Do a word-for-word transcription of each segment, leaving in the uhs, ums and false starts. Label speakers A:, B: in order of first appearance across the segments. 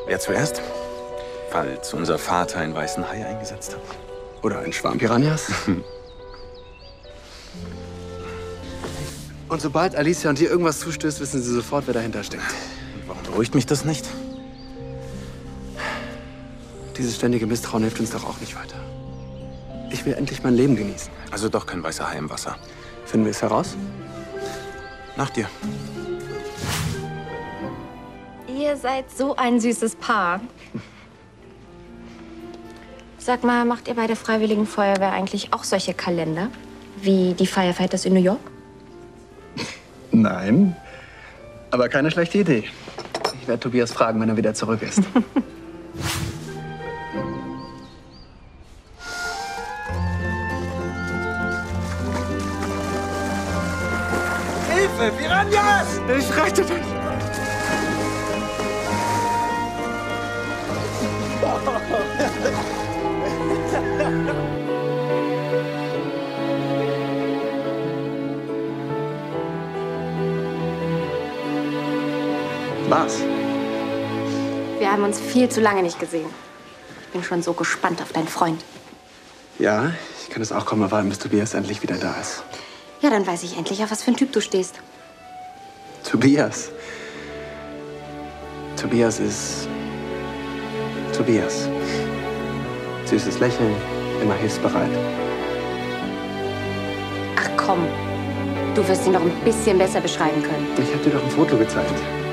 A: Wer zuerst? Falls unser Vater einen weißen Hai eingesetzt hat.
B: Oder einen Schwarm Piranhas. Und sobald Alicia und dir irgendwas zustößt, wissen sie sofort, wer dahinter steckt.
A: Und warum beruhigt mich das nicht?
B: Dieses ständige Misstrauen hilft uns doch auch nicht weiter. Ich will endlich mein Leben genießen.
A: Also doch kein weißer Hai im Wasser.
B: Finden wir es heraus?
A: Nach dir.
C: Ihr seid so ein süßes Paar. Sag mal, macht ihr bei der Freiwilligen Feuerwehr eigentlich auch solche Kalender? Wie die Firefighters in New York?
B: Nein, aber keine schlechte Idee. Ich werde Tobias fragen, wenn er wieder zurück ist.
D: Hilfe, Piranhas!
B: Ich reite dich! Was?
C: Wir haben uns viel zu lange nicht gesehen. Ich bin schon so gespannt auf deinen Freund.
B: Ja, ich kann es auch kaum erwarten, bis Tobias endlich wieder da ist.
C: Ja, dann weiß ich endlich, auf was für ein Typ du stehst.
B: Tobias. Tobias ist... Tobias. Süßes Lächeln, immer hilfsbereit.
C: Ach komm, du wirst ihn doch ein bisschen besser beschreiben können.
B: Ich habe dir doch ein Foto gezeigt.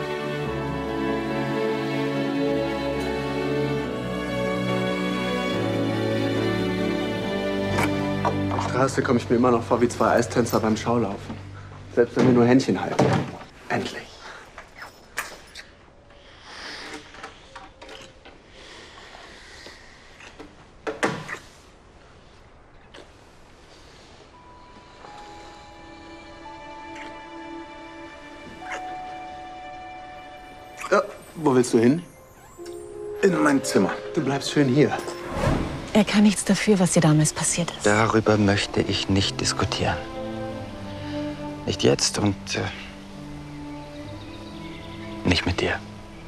B: Auf der Straße komme ich mir immer noch vor wie zwei Eistänzer beim Schaulaufen. Selbst wenn wir nur Händchen halten. Endlich. Ja, wo willst du hin?
A: In mein Zimmer.
B: Du bleibst schön hier.
E: Er kann nichts dafür, was dir damals passiert ist.
F: Darüber möchte ich nicht diskutieren. Nicht jetzt und äh, nicht mit dir.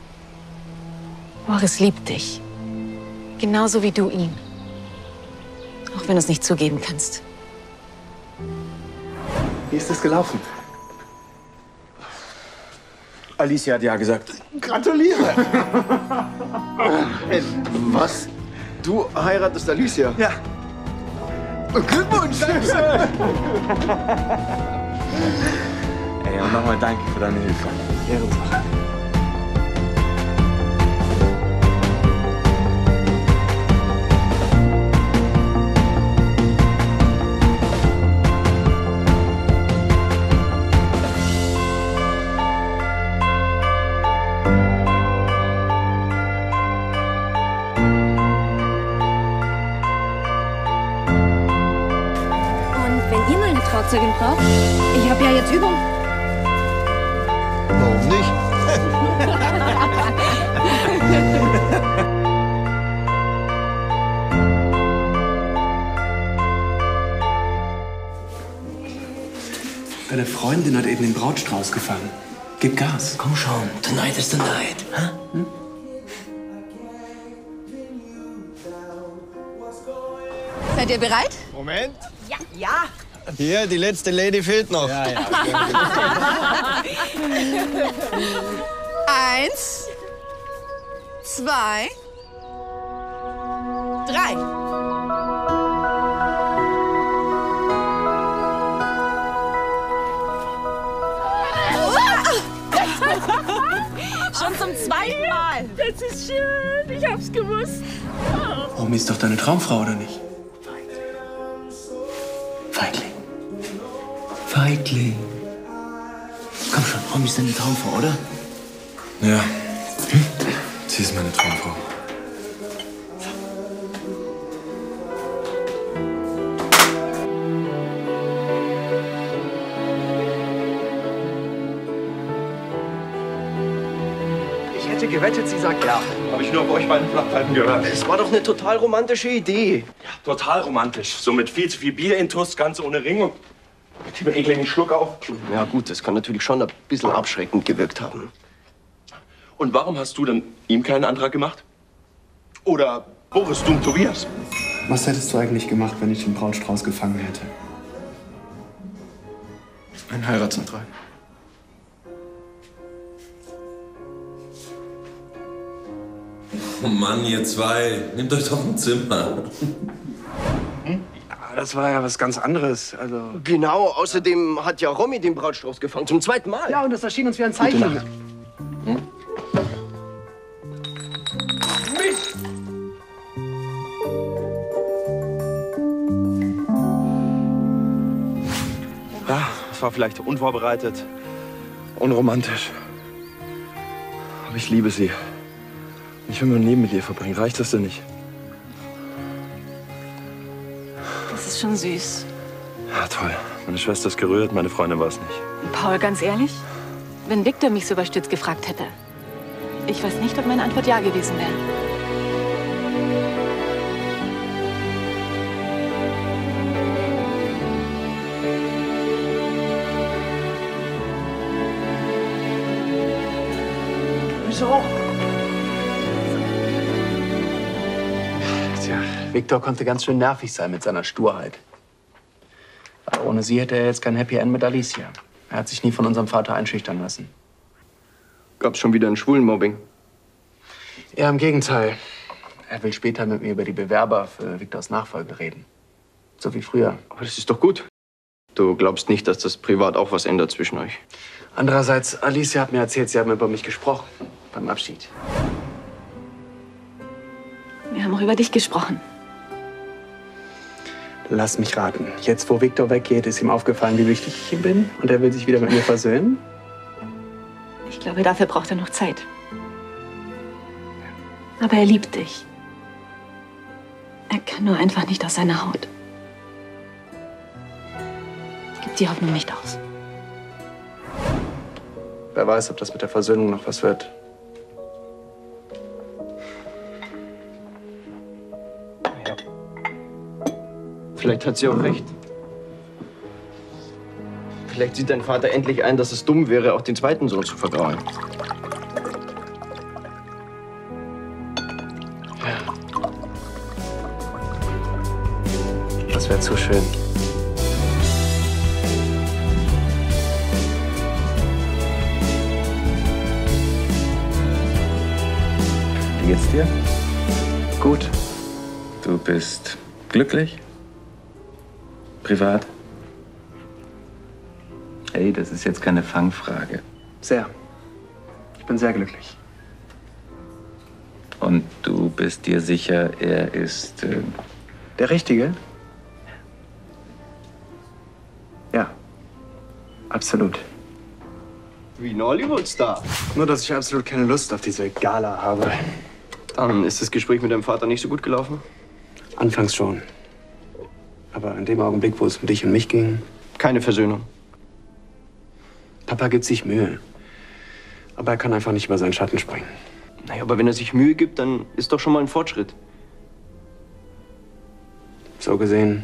E: Boris liebt dich. Genauso wie du ihn. Auch wenn du es nicht zugeben kannst.
B: Wie ist es gelaufen?
A: Alicia hat ja gesagt.
B: Gratuliere!
D: Ey, was? Du heiratest Alicia?
A: Ja.
D: Glückwunsch!
A: Ey, und nochmal danke für deine Hilfe.
B: Ehrensache.
C: Trauzeugin braucht. Ich habe ja jetzt Übung.
D: Warum nicht?
B: Deine Freundin hat eben den Brautstrauß gefangen. Gib Gas.
F: Komm schon, tonight is the night. Huh? Hm?
E: Seid ihr bereit?
D: Moment.
E: Ja. Ja.
D: Hier, die letzte Lady fehlt noch. Ja, ja.
E: Eins, zwei, drei. Schon zum zweiten Mal.
G: Das ist schön. Ich hab's gewusst.
B: Romy ist doch deine Traumfrau, oder nicht? Feigling. Feigling.
F: Komm schon, Romy ist deine Traumfrau, oder?
A: Ja. Hm? Sie ist meine Traumfrau.
D: Ich hätte gewettet, sie sagt ja.
H: Habe ich nur auf euch beiden Flachpfeifen gehört.
D: Es war doch eine total romantische Idee.
H: Ja, total romantisch. So mit viel zu viel Bier intus, ganz ohne Ring und ich gebe ekligen Schluck auf.
D: Ja gut, das kann natürlich schon ein bisschen abschreckend gewirkt haben.
H: Und warum hast du dann ihm keinen Antrag gemacht? Oder Boris, du und Tobias?
B: Was hättest du eigentlich gemacht, wenn ich den Brautstrauß gefangen hätte? Ein Heiratsantrag.
I: Oh Mann, ihr zwei, nehmt euch doch ein Zimmer.
B: Hm? Ja, das war ja was ganz anderes. Also
D: Genau, außerdem hat ja Romy den Brautstrauß gefangen, zum zweiten Mal.
B: ja, und das erschien uns wie ein Zeichen.
D: Hm?
H: Ja, es war vielleicht unvorbereitet, unromantisch. Aber ich liebe sie. Ich will mein Leben mit ihr verbringen. Reicht das denn nicht?
E: Das ist schon süß.
H: Ja, toll. Meine Schwester ist gerührt, meine Freundin war es nicht.
E: Paul, ganz ehrlich, wenn Victor mich so überstürzt gefragt hätte, ich weiß nicht, ob meine Antwort ja gewesen wäre.
D: Wieso?
B: Tja, Victor konnte ganz schön nervig sein mit seiner Sturheit. Aber ohne sie hätte er jetzt kein Happy End mit Alicia. Er hat sich nie von unserem Vater einschüchtern lassen.
D: Gab's schon wieder ein Schwulenmobbing?
B: Ja, im Gegenteil. Er will später mit mir über die Bewerber für Victors Nachfolge reden. So wie früher.
D: Aber das ist doch gut. Du glaubst nicht, dass das privat auch was ändert zwischen euch?
B: Andererseits, Alicia hat mir erzählt, sie haben über mich gesprochen. Beim Abschied.
E: Wir haben auch über dich gesprochen.
B: Lass mich raten. Jetzt, wo Victor weggeht, ist ihm aufgefallen, wie wichtig ich ihm bin. Und er will sich wieder mit mir versöhnen.
E: Ich glaube, dafür braucht er noch Zeit. Aber er liebt dich. Er kann nur einfach nicht aus seiner Haut. Gib die Hoffnung nicht aus.
B: Wer weiß, ob das mit der Versöhnung noch was wird.
D: Vielleicht hat sie auch recht. Vielleicht sieht dein Vater endlich ein, dass es dumm wäre, auch den zweiten Sohn zu vergrauen.
B: Ja. Das wäre zu schön.
A: Wie geht's dir?
B: Gut.
A: Du bist glücklich? Privat? Hey, das ist jetzt keine Fangfrage.
B: Sehr. Ich bin sehr glücklich.
A: Und du bist dir sicher, er ist... Äh
B: Der Richtige? Ja. Absolut.
D: Wie ein Hollywood-Star.
B: Nur, dass ich absolut keine Lust auf diese Gala habe.
D: Dann ist das Gespräch mit deinem Vater nicht so gut gelaufen?
B: Anfangs schon. Aber in dem Augenblick, wo es um dich und mich ging...
D: Keine Versöhnung.
B: Papa gibt sich Mühe. Aber er kann einfach nicht über seinen Schatten springen.
D: Naja, aber wenn er sich Mühe gibt, dann ist doch schon mal ein Fortschritt.
B: So gesehen...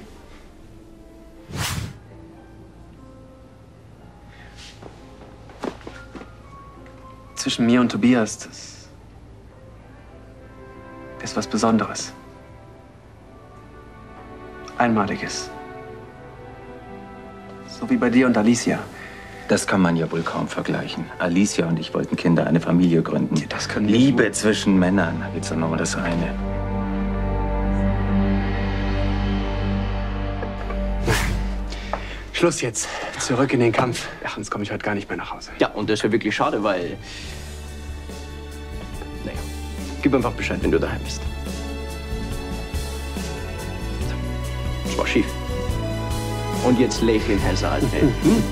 B: Zwischen mir und Tobias, das ist was Besonderes. Einmaliges. So wie bei dir und Alicia.
A: Das kann man ja wohl kaum vergleichen. Alicia und ich wollten Kinder, eine Familie gründen.
B: Ja, das können wir
A: Liebe
B: schon.
A: zwischen Männern, jetzt noch mal das eine.
B: Schluss jetzt. Zurück in den Kampf. Ach, sonst komme ich heute gar nicht mehr nach Hause.
D: Ja, und das wäre wirklich schade, weil... Naja, gib einfach Bescheid, wenn du daheim bist. Das war schief. Und jetzt lächeln, Herr Saalfeld. Mhm.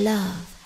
J: love.